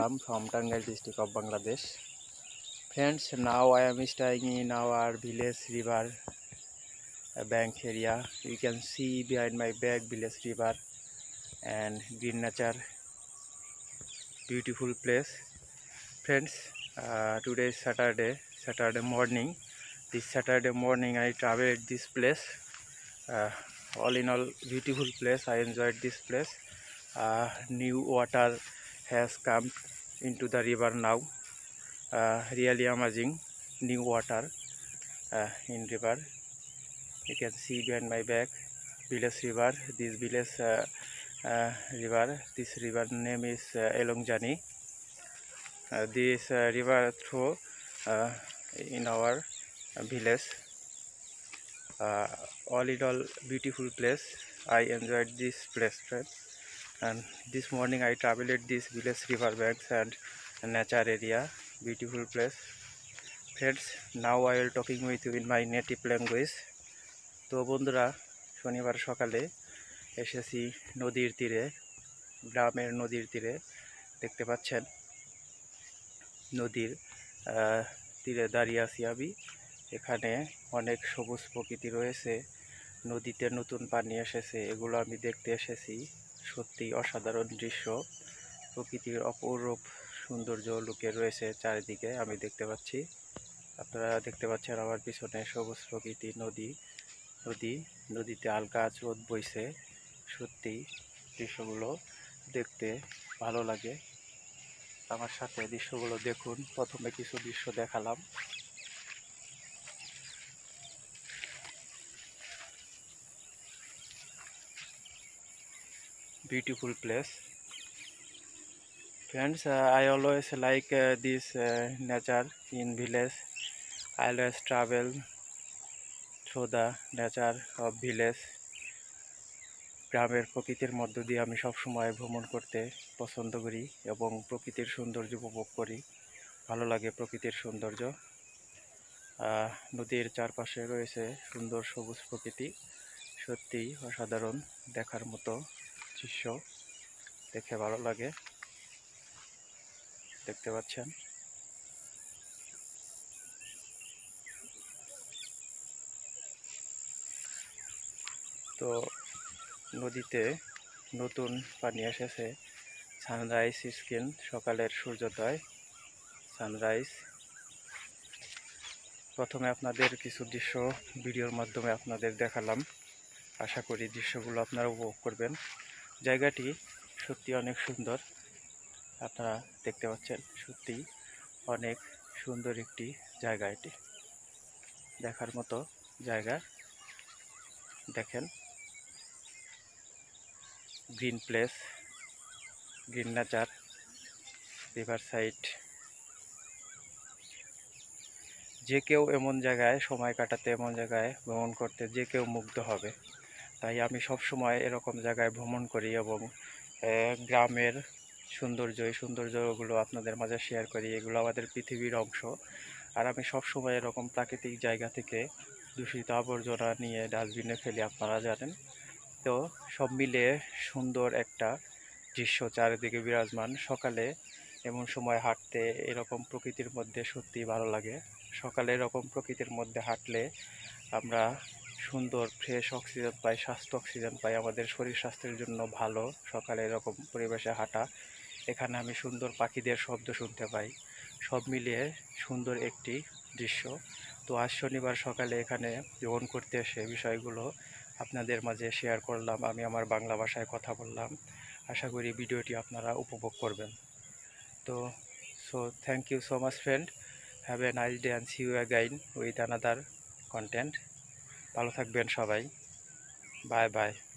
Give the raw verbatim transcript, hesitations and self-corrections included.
Aslam from Tangail district of Bangladesh. Friends, now I am staying in our village river bank area. You can see behind my back village river and green nature, beautiful place. Friends, uh, today is Saturday, Saturday morning. This Saturday morning I traveled this place. Uh, all in all, beautiful place. I enjoyed this place. Uh, new water has come into the river now. Uh, really amazing new water uh, in river. You can see behind my back village river. This village uh, uh, river. This river name is uh, Elongjani. Uh, this uh, river through uh, in our uh, village. Uh, all in all, beautiful place. I enjoyed this place, friends. And this morning I traveled this village river banks and nature area. Beautiful place, friends. Now I will talking with you in my native language. তো বন্ধুরা, শনিবার সকালে এসেছি নদীর তীরে, গ্রামের নদীর তীরে। দেখতে পাচ্ছেন নদীর তীরে দাঁড়িয়ে আছি আমি। এখানে অনেক সবুজ প্রকৃতি রয়েছে, নদীতে নতুন পানি এসেছে, এগুলো আমি দেখতে এসেছি। সত্যি অসাধারণ দৃশ্য, প্রকৃতির অপরূপ সৌন্দর্য লুকিয়ে রয়েছে চারিদিকে আমি দেখতে পাচ্ছি। আপনারা দেখতে পাচ্ছেন আমার পিছনে সবুজ প্রকৃতি, নদী নদী নদীতে হালকা স্রোত বইছে। সত্যি দৃশ্যগুলো দেখতে ভালো লাগে। আমার সাথে দৃশ্যগুলো দেখুন। প্রথমে কিছু দৃশ্য দেখালাম। Beautiful place, friends. uh, I always like uh, this uh, nature in village. I always travel through the nature of village. গ্রামের প্রকৃতির মধ্য দিয়ে আমি সব সময় ভ্রমণ করতে পছন্দ করি এবং প্রকৃতির সৌন্দর্য উপভোগ করি। ভালো লাগে প্রকৃতির সৌন্দর্য। নদীর চারপাশে রয়েছে সুন্দর সবুজ প্রকৃতি, সত্যি অসাধারণ দেখার মতো দৃশ্য, দেখে ভালো লাগে। দেখতে পাচ্ছেন তো নদীতে নতুন পানি এসেছে। সানরাইজ স্কিন, সকালের সূর্যোদয়, সানরাইজ। প্রথমে আপনাদের কিছু দৃশ্য ভিডিওর মাধ্যমে আপনাদের দেখালাম। আশা করি দৃশ্যগুলো আপনারা উপভোগ করবেন। জায়গাটি সত্যি অনেক সুন্দর, আপনারা দেখতে পাচ্ছেন। সত্যি অনেক সুন্দর একটি জায়গা, এটি দেখার মতো জায়গা। দেখেন, green place, green nature, river side. যে কেউ এমন জায়গায় সময় কাটাতে, এমন জায়গায় ভ্রমণ করতে যে কেউ মুগ্ধ হবে। তাই আমি সব সময় এরকম জায়গায় ভ্রমণ করি এবং গ্রামের সৌন্দর্য, এই সৌন্দর্যগুলো আপনাদের মাঝে শেয়ার করি। এগুলো আমাদের পৃথিবীর অংশ। আর আমি সব সময় এরকম প্রাকৃতিক জায়গা থেকে দূষিত আবর্জনা নিয়ে ডাস্টবিনে ফেলি, আপনারা জানেন। তো সব মিলিয়ে সুন্দর একটা দৃশ্য চারিদিকে বিরাজমান। সকালে এমন সময় হাঁটতে এরকম প্রকৃতির মধ্যে সত্যি ভালো লাগে। সকালে এরকম প্রকৃতির মধ্যে হাঁটলে আমরা সুন্দর ফ্রেশ অক্সিজেন পাই, স্বাস্থ্য অক্সিজেন পাই, আমাদের শরীর স্বাস্থ্যের জন্য ভালো সকালে এরকম পরিবেশে হাঁটা। এখানে আমি সুন্দর পাখিদের শব্দ শুনতে পাই। সব মিলিয়ে সুন্দর একটি দৃশ্য। তো আজ শনিবার সকালে এখানে ভ্রমণ করতে এসে বিষয়গুলো আপনাদের মাঝে শেয়ার করলাম। আমি আমার বাংলা ভাষায় কথা বললাম। আশা করি ভিডিওটি আপনারা উপভোগ করবেন। তো so thank you so much friend. Have a nice day and see you again with another content. ভালো থাকবেন সবাই। Bye by.